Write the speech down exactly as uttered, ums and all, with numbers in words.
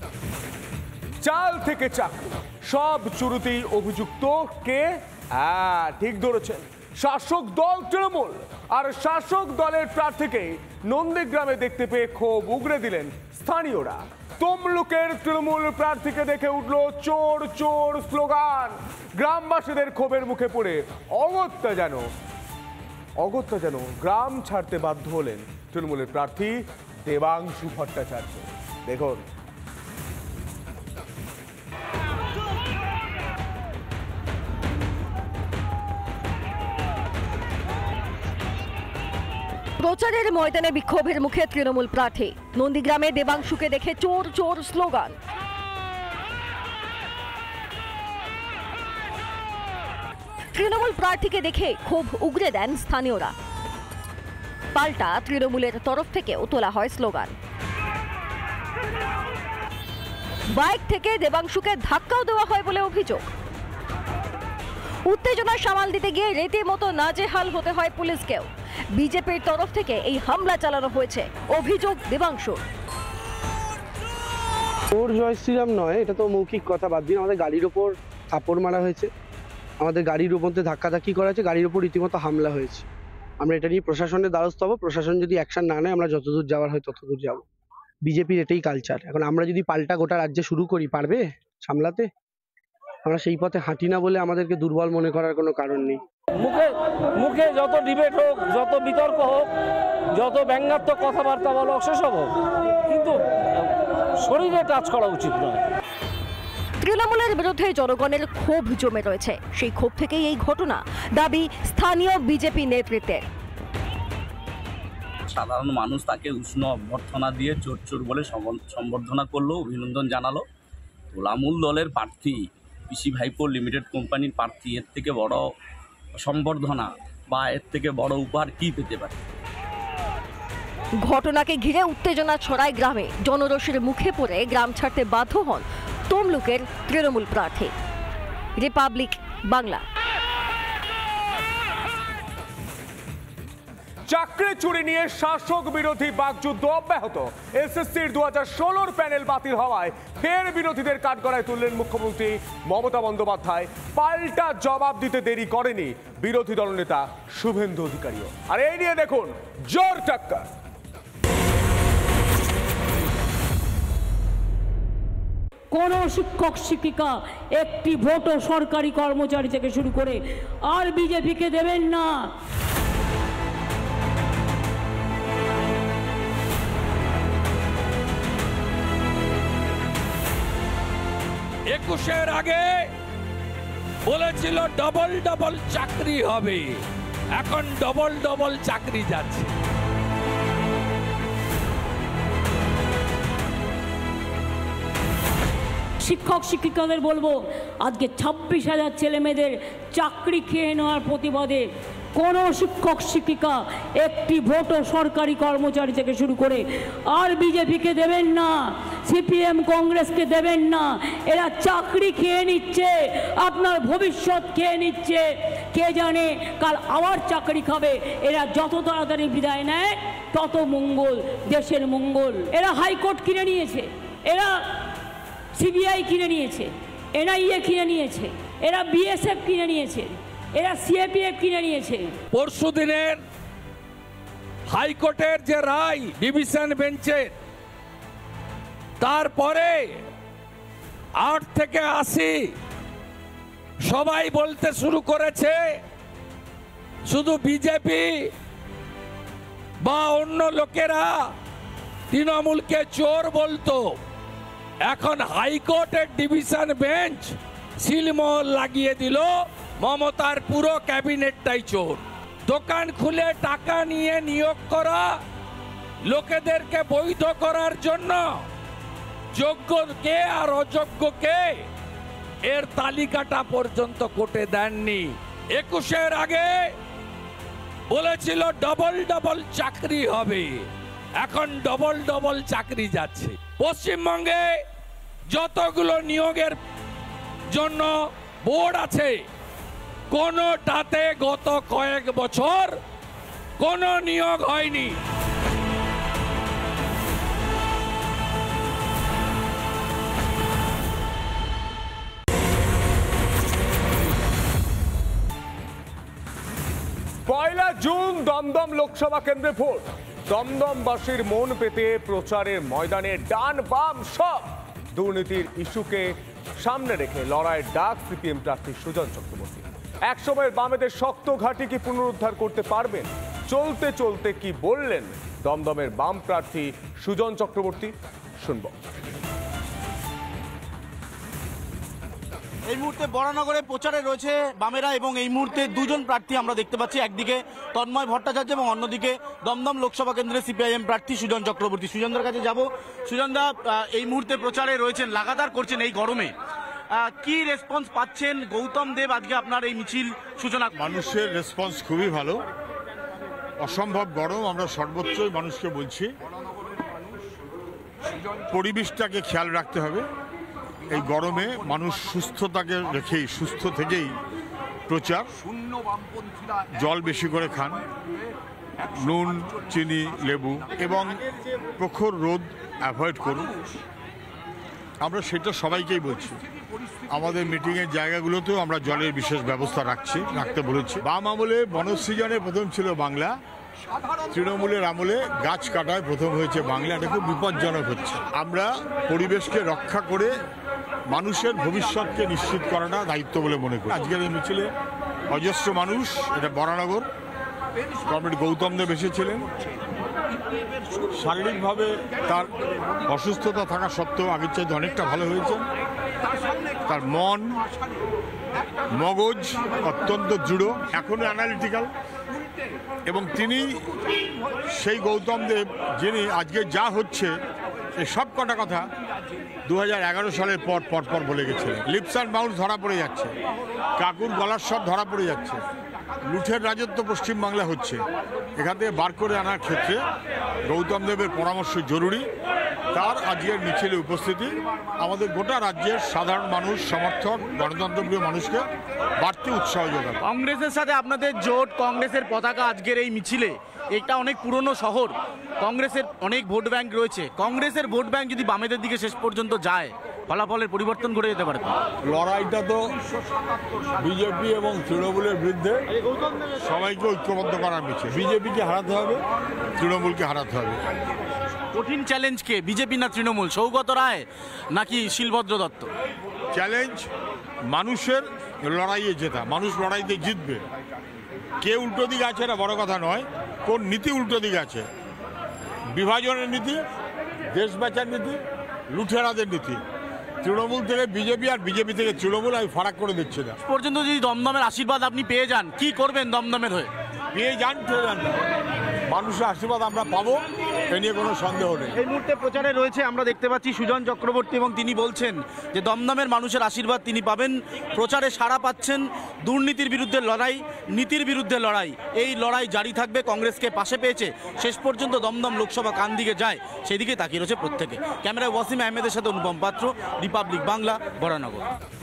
চাল থেকে চাকরি সব চুরিতেই অভিযুক্ত কে? হ্যাঁ, ঠিক ধরেছেন, শাসক দল তৃণমূল। আর শাসক দলের প্রার্থীকে নন্দীগ্রামে দেখতে পেয়ে ক্ষোভ উগরে দিলেন স্থানীয়রা। তমলুকের তৃণমূল প্রার্থীকে দেখে উঠল চোর চোর স্লোগান। গ্রামবাসীদের ক্ষোভের মুখে পড়ে অগত্যা যেন অগত্যা যেন গ্রাম ছাড়তে বাধ্য হলেন তৃণমূলের প্রার্থী দেবাংশু ভট্টাচার্য। দেখুন, প্রচারের ময়দানে বিক্ষোভের মুখে তৃণমূল প্রার্থী। নন্দীগ্রামে দেবাংশুকে দেখে চোর চোর স্লোগান। তৃণমূল প্রার্থীকে দেখে ক্ষোভ উগরে দেন স্থানীয়রা। পাল্টা তৃণমূলের তরফ থেকেও তোলা হয় স্লোগান। বাইক থেকে দেবাংশুকে ধাক্কাও দেওয়া হয় বলে অভিযোগ। উত্তেজনা সামাল দিতে গিয়ে রীতিমতো নাজেহাল হতে হয় পুলিশকেও। বিজেপির তরফ থেকে এই হামলা চালানো হয়েছে, অভিযোগ দেবাংশু। চোর জয় শ্রীরাম নয়, এটা তো মৌখিক কথা। বাদ দিন, আমাদের গাড়ির ওপর থাপড় মারা হয়েছে, আমাদের গাড়ির উপর ধাক্কাধাক্কি করা হয়েছে, গাড়ির উপর রীতিমতো হামলা হয়েছে। আমরা এটা নিয়ে প্রশাসনের দ্বারস্থ হবো। প্রশাসন যদি অ্যাকশন না নেয়, আমরা যতদূর যাওয়ার হয় ততদূর যাব। বিজেপির এটাই কালচার। এখন আমরা যদি পাল্টা গোটা রাজ্যে শুরু করি, পারবে সামলাতে? আমরা সেই পথে হাঁটি না বলে আমাদেরকে দুর্বল মনে করার কোনো কারণ নেই। মুখে মুখে যত ডিবেট হোক, যত বিতর্ক হোক, যত ব্যঙ্গাত্মক কথাবার্তা বলো, সেসব হোক, কিন্তু শরীরে টাচ করা উচিত নয়। তৃণমূলের বিরুদ্ধে জনগণের ক্ষোভ জমে রয়েছে। সেই ক্ষোভ থেকেই এই ঘটনা, দাবি স্থানীয় বিজেপি নেতৃত্বের। সাধারণ মানুষ তাকে উষ্ণ অভ্যর্থনা দিয়ে চোর চোর বলে সম্বর্ধনা করলো, অভিনন্দন জানালো। তৃণমূল দলের প্রার্থী, পিসি ভাইপো লিমিটেড কোম্পানির প্রার্থী, এর থেকে বড় সম্বর্ধনা বা এর থেকে বড় উপহার কি পেতে পারে? ঘটনাকে ঘিরে উত্তেজনা ছড়ায় গ্রামে। জনরোষের মুখে পড়ে গ্রাম ছাড়তে বাধ্য হন তমলুকের তৃণমূল প্রার্থী। রিপাবলিক বাংলা। চাকরি চুরি নিয়ে শাসক বিরোধী বাকযুদ্ধ অব্যাহত। এসএসসির দু হাজার ষোলোর প্যানেল বাতিল হওয়ায় ফের বিরোধীদের কাঠগড়ায় তুললেন মুখ্যমন্ত্রী মমতা বন্দ্যোপাধ্যায়। পাল্টা জবাব দিতে দেরি করেনি বিরোধী দলনেতা শুভেন্দু অধিকারীও। আর এই নিয়ে দেখুন জোর টক্কর। কোন শিক্ষক শিক্ষিকা একটি ভোটও সরকারি কর্মচারী থেকে শুরু করে আর বিজেপিকে দেবেন না। একুশের আগে বলেছিল ডবল ডবল চাকরি হবে, এখন ডবল ডবল চাকরি যাচ্ছে। শিক্ষক শিক্ষিকাদের বলবো, আজকে ছাব্বিশ হাজার ছেলে মেয়েদের চাকরি খেয়ে নেওয়ার প্রতিবাদে কোনো শিক্ষক শিক্ষিকা একটি ভোটও সরকারি কর্মচারী থেকে শুরু করে আর বিজেপিকে দেবেন না, সিপিএম কংগ্রেসকে দেবেন না। এরা চাকরি খেয়ে নিচ্ছে, আপনার ভবিষ্যৎ খেয়ে নিচ্ছে। কে জানে কাল আবার চাকরি খাবে। এরা যত তাড়াতাড়ি বিদায় নেয় তত মঙ্গল, দেশের মঙ্গল। এরা হাইকোর্ট কিনে নিয়েছে, এরা সিবিআই কিনে নিয়েছে, এনআইএ কিনে নিয়েছে, এরা বিএসএফ কিনে নিয়েছে, এরা সিএপিএফ কিনে নিয়েছে। পরশু দিনের হাইকোর্টের যে রায় ডিভিশন বেঞ্চের, তারপরে আট থেকে আশি সবাই বলতে শুরু করেছে শুধু বিজেপি বা অন্য লোকেরা তৃণমূলকে চোর বলতো। এখন হাইকোর্টের ডিভিশন বেঞ্চ সিলমোহর লাগিয়ে দিল, মমতার পুরো ক্যাবিনেটটাই চোর। দোকান খুলে টাকা নিয়ে নিয়োগ করা লোকেদেরকে বৈধ করার জন্য যোগ্য কে আর অযোগ্য কে এর তালিকাটা পর্যন্ত কোর্টে দেননি। একুশের আগে বলেছিল ডবল ডবল চাকরি হবে, এখন ডবল ডবল চাকরি যাচ্ছে। পশ্চিমবঙ্গে যতগুলো নিয়োগের জন্য বোর্ড আছে, কোনোটাতে গত কয়েক বছর কোনো নিয়োগ হয়নি। জুন দমদম লোকসভা কেন্দ্রে ভোট। দমদমবাসীর মন পেতে প্রচারের ময়দানে ডান বাম সব দুর্নীতির ইস্যুকে সামনে রেখে লড়াইয়ের ডাক সিপিএম প্রার্থী সুজন চক্রবর্তী। এক সময়ের বামেদের শক্ত ঘাঁটি কি পুনরুদ্ধার করতে পারবেন? চলতে চলতে কি বললেন দমদমের বাম প্রার্থী সুজন চক্রবর্তী, শুনব। এই মুহূর্তে বরানগরে প্রচারে রয়েছে বামেরা এবং এই মুহূর্তে দুজন প্রার্থী আমরা দেখতে পাচ্ছি, একদিকে তন্ময় ভট্টাচার্য এবং অন্যদিকে দমদম লোকসভা কেন্দ্রের সিপিআইএম প্রার্থী সুজন চক্রবর্তী। সুজনদার কাছে যাব। সুজনদা, এই মুহূর্তে প্রচারে রয়েছেন, লাগাতার করছেন এই গরমে, কি রেসপন্স পাচ্ছেন? গৌতম দেব আজকে আপনার এই মিছিল সূচনা। মানুষের রেসপন্স খুবই ভালো, অসম্ভব গরম। আমরা সর্বোচ্চই মানুষকে বলছি পরিবেশটাকে খেয়াল রাখতে হবে। এই গরমে মানুষ সুস্থতাকে রেখেই, সুস্থ থেকেই প্রচার। জল বেশি করে খান, নুন, চিনি, লেবু এবং প্রখর রোদ অ্যাভয়েড করুন। আমরা সেটা সবাইকেই বলছি। আমাদের মিটিংয়ের জায়গাগুলোতেও আমরা জলের বিশেষ ব্যবস্থা রাখছি, রাখতে বলেছি। বাম আমলে বনসৃজনে প্রথম ছিল বাংলা, তৃণমূলের আমলে গাছ কাটায় প্রথম হয়েছে বাংলা। এটা খুব বিপজ্জনক হচ্ছে। আমরা পরিবেশকে রক্ষা করে মানুষের ভবিষ্যৎকে নিশ্চিত করাটা দায়িত্ব বলে মনে করি। আজকের এই মিছিলে অজস্র মানুষ, এটা বরানগর, কমরেড গৌতম দেব এসেছিলেন। শারীরিকভাবে তার অসুস্থতা থাকা সত্ত্বেও আগের চাইতে অনেকটা ভালো হয়েছে। তার মন মগজ অত্যন্ত দৃঢ়, এখনো অ্যানালিটিক্যাল, এবং তিনি সেই গৌতম দেব যিনি আজকে যা হচ্ছে এই সব কটা কথা দু হাজার এগারো সালের পর পর পর বলে গেছিলেন। লিপস অ্যান্ড বাউন্স ধরা পড়ে যাচ্ছে, কাকুর গলার সব ধরা পড়ে যাচ্ছে, লুঠের রাজত্ব পশ্চিমবাংলা হচ্ছে। এখান থেকে বার করে আনার ক্ষেত্রে গৌতম দেবের পরামর্শ জরুরি। তার আজকের মিছিলে উপস্থিতি আমাদের গোটা রাজ্যের সাধারণ মানুষ, সমর্থক, গণতন্ত্রপ্রিয় মানুষকে বাড়তি উৎসাহ যোগাবে। কংগ্রেসের সাথে আপনাদের জোট, কংগ্রেসের পতাকা আজকের এই মিছিলে। এটা অনেক পুরনো শহর, কংগ্রেসের অনেক ভোট ব্যাংক রয়েছে। কংগ্রেসের ভোট ব্যাংক যদি বামেদের দিকে শেষ পর্যন্ত যায়, ফলাফলের পরিবর্তন ঘটে যেতে পারে। লড়াইটা তো বিজেপি এবং তৃণমূলের বিরুদ্ধে, সবাইকে ঐক্যবদ্ধ করার মিছিল। বিজেপিকে হারাতে হবে, তৃণমূলকে হারাতে হবে। কঠিন চ্যালেঞ্জ কে, বিজেপি না তৃণমূল? সৌগত রায় নাকি শিলভদ্র দত্ত? চ্যালেঞ্জ মানুষের লড়াইয়ে জেতা। মানুষ লড়াইতে জিতবে। কে উল্টো দিকে আছে না বড় কথা নয়, কোন নীতি উল্টো দিকে আছে। বিভাজনের নীতি, দেশ বাঁচার নীতি, লুঠেরাদের নীতি। তৃণমূল থেকে বিজেপি আর বিজেপি থেকে তৃণমূল আমি ফারাক করে দিচ্ছি না। পর্যন্ত যদি দমদমের আশীর্বাদ আপনি পেয়ে যান, কি করবেন দমদমের হয়ে? পেয়ে যান, পেয়ে যান না, মানুষের আশীর্বাদ আমরা পাবো, এ নিয়ে কোনো সন্দেহ নেই। এই মুহূর্তে প্রচারে রয়েছে, আমরা দেখতে পাচ্ছি সুজন চক্রবর্তী, এবং তিনি বলছেন যে দমদমের মানুষের আশীর্বাদ তিনি পাবেন। প্রচারে সাড়া পাচ্ছেন। দুর্নীতির বিরুদ্ধে লড়াই, নীতির বিরুদ্ধে লড়াই, এই লড়াই জারি থাকবে। কংগ্রেসকে পাশে পেয়েছে। শেষ পর্যন্ত দমদম লোকসভা কান দিকে যায়, সেদিকে তাকিয়ে রয়েছে প্রত্যেকে। ক্যামেরায় ওয়াসিম আহমেদের সাথে অনুপম পাত্র, রিপাবলিক বাংলা, বরানগর।